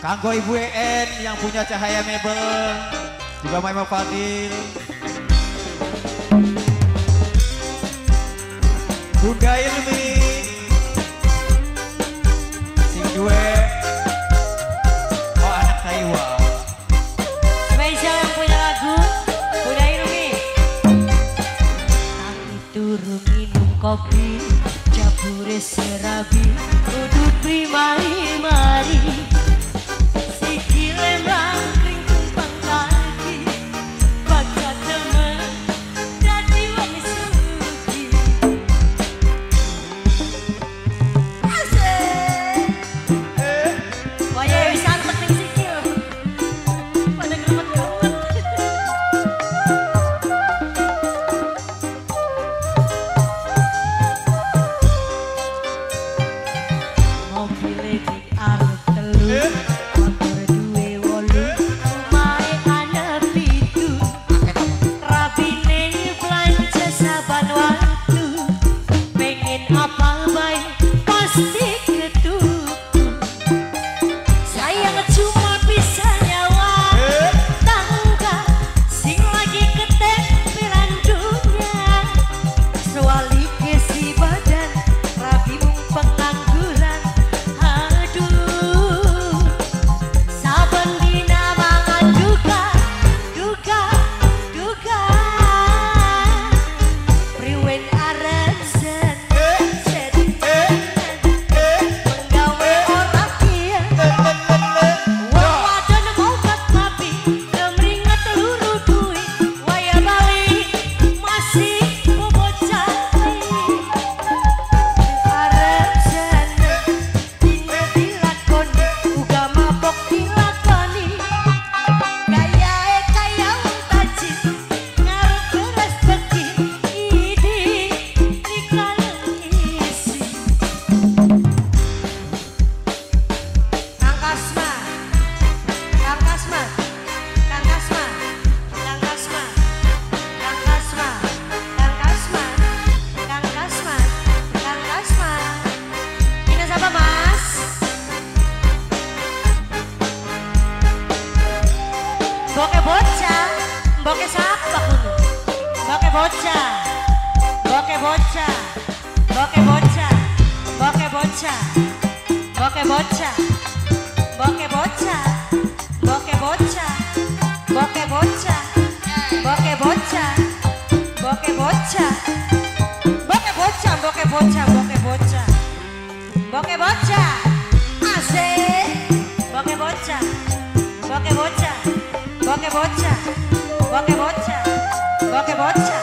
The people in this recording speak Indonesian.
Kanggo Ibu EN yang punya Cahaya Mebel, juga Maima Fadil, Bunda Ilmi, sing duwe, oh anak Taiwan. Spesial yang punya lagu, Bunda Ilmi. Tapi turu minum kopi, jabure serabi, udut primari mari. Boke bocah, boke siapa kuno? Boke bocah, boke bocah, boke bocah, boke bocah, boke bocah, boke bocah, boke bocah, boke bocah, boke bocah, boke bocah, boke bocah, boke bocah, boke bocah, boke bocah, asik, boke bocah, boke bocah. Boke bocah, boke bocah, boke bocah.